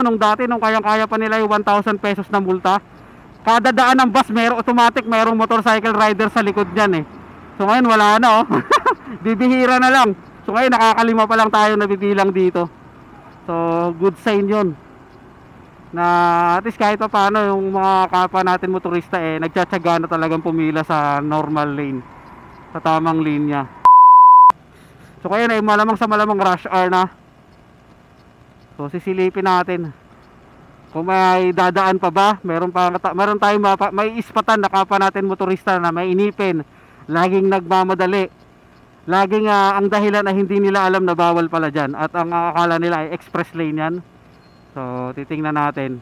nung dati, nung kayang-kaya pa nila yung 1,000 pesos na multa. Kada daan ng bus, automatic mayroong motorcycle rider sa likod niyan eh. So ngayon wala na oh. Bibihira na lang. So ngayon nakakalima pa lang tayo nabibilang dito. So good sign yun, na at least kahit pa paano yung mga kapwa natin motorista nagtsatsaga na talagang pumila sa normal lane, sa tamang linya. So kaya na malamang sa malamang rush hour na. So sisilipin natin kung may dadaan pa ba. Meron tayong may ispatan na kapwa natin motorista na may inipin, laging nagmamadali, laging ang dahilan na hindi nila alam na bawal pala dyan, at ang akala nila ay express lane yan. So titingnan natin.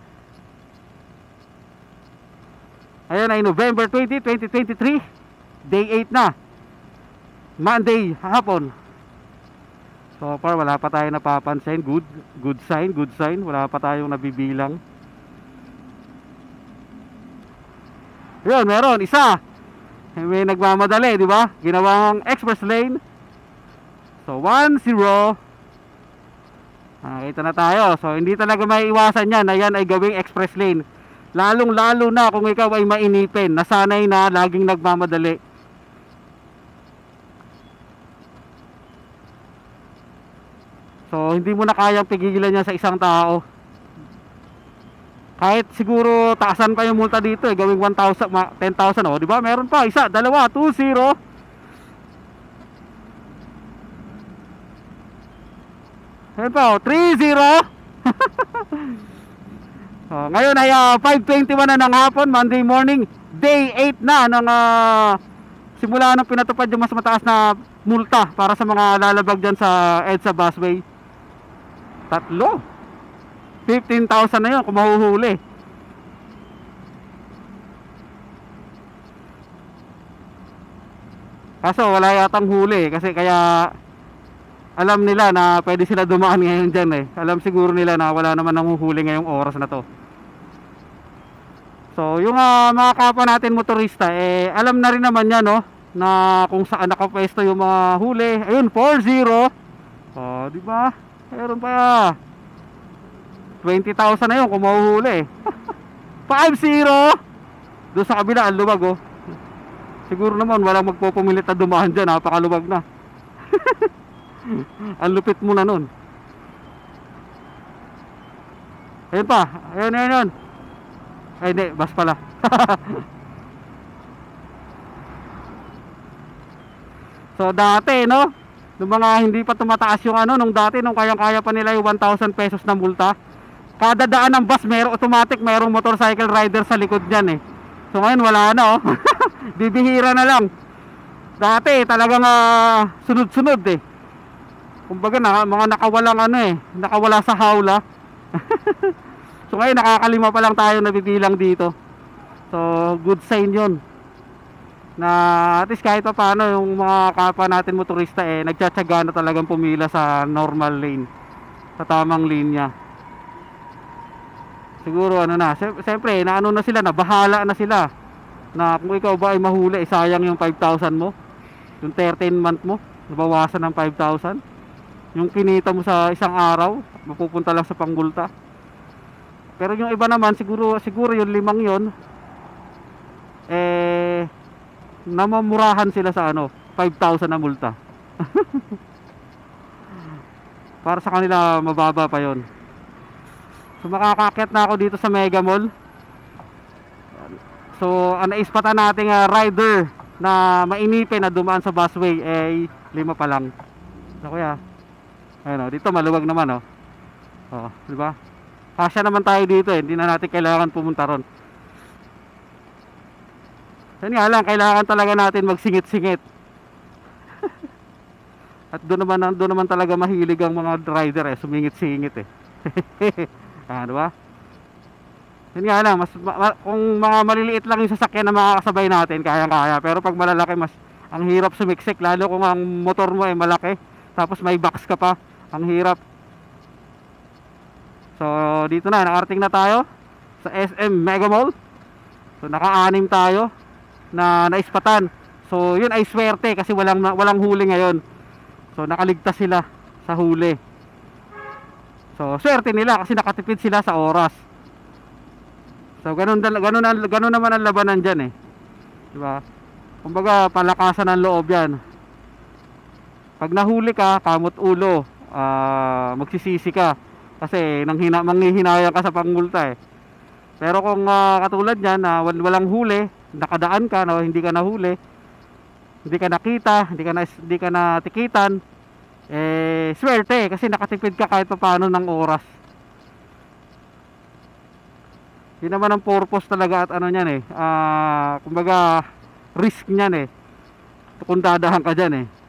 Ayan ay November 20, 2023, day 8 na, Monday hapon. So far wala pa tayo napapansin. Good sign. Wala pa tayong nabibilang. Yun, meron isa. May nagmamadali, di ba? Ginawang express lane. So 1-0. Nakita na tayo. So hindi talaga maiiwasan yan na yan ay gawing express lane. Lalong lalo na kung ikaw ay mainipin, nasanay na laging nagmamadali. So hindi mo na kayang pigilan niya sa isang tao. Kahit siguro taasan pa yung multa dito gawing 1,000, 10,000 oh, di ba? Meron pa isa, dalawa, 2-0. Ayan pa oh, 3-0. So, ngayon ay 5:21 na ng hapon, Monday morning, day 8 na ng simula nang pinatupad yung mas mataas na multa para sa mga lalabag dyan sa EDSA busway. 15,000 na yun kung mahuhuli. Kaso wala yatang huli, kasi kaya alam nila na pwede sila dumaan ngayon dyan eh. Alam siguro nila na wala naman nanguhuli ngayong oras na to. So yung mga kapwa natin motorista alam na rin naman yan no, na kung saan nakapwesto yung mga huli. Ayun, 4-0. Oh, di ba? Meron pa 20,000 na yun kung mahuhuli. 5-0. Doon sa kabila ang luwag oh. Siguro naman walang magpupumilit na dumaan dyan, napakaluwag na. Ang lupit mo na nun. Ayun pa. Ayun. Ay hindi, bus pala. So dati no, nung mga hindi pa tumataas yung nung dati, nung kayang-kaya pa nila yung 1,000 pesos na multa, kada daan ng bus automatic mayroong motorcycle rider sa likod niyan eh. So ngayon wala na oh. Bibihira na lang. Dati talagang sunod-sunod eh. Kumbaga mga nakawalang nakawala sa hawla. So ngayon nakakalima pa lang tayo nabibilang dito. So good sign yun, na at least kahit pa paano yung mga kapwa natin motorista nagtsatsaga na talagang pumila sa normal lane, sa tamang linya. Siguro siyempre na sila, na bahala na sila na kung ikaw ba ay mahuli sayang yung 5,000 mo, yung 13 month mo nabawasan ng 5,000, yung kinita mo sa isang araw mapupunta lang sa panggulta. Pero yung iba naman siguro yung limang yon namamurahan sila sa 5,000 na multa. Para sa kanila mababa pa yon. So makakakit na ako dito sa Mega Mall. So naispatan nating rider na mainipin na dumaan sa busway 5 pa lang. So kuya, ayun dito maluwag naman di ba? Kasya naman tayo dito hindi na natin kailangan pumunta ron. Yan nga lang, kailangan talaga natin magsingit-singit. At doon naman talaga mahilig ang mga rider sumingit-singit diba? Yan nga lang, kung mga maliliit lang yung sasakyan na makakasabay natin, kaya-kaya. Pero pag malalaki, ang hirap sumiksik, lalo kung ang motor mo malaki, tapos may box ka pa, ang hirap. So dito nakarating na tayo sa SM Mega Mall. So naka-anim tayo na naispatan. So yun ay swerte kasi walang huli ngayon. So nakaligtas sila sa huli. So swerte nila kasi nakatipid sila sa oras. So ganun naman ang labanan diyan, eh. 'Di ba? Kumbaga palakasan ng loob 'yan. Pag nahuli ka, kamot ulo, magsisisi ka kasi manghihinayang ka sa pangmulta, eh. Pero kung katulad niyan na walang huli, nakadaan ka na hindi ka nahuli, hindi ka nakita, hindi ka natikitan, eh swerte kasi nakatipid ka kahit paano ng oras. Yun naman ang purpose talaga at ano niyan, eh. Kumbaga risk niyan, eh. Kung dadahan ka diyan, eh.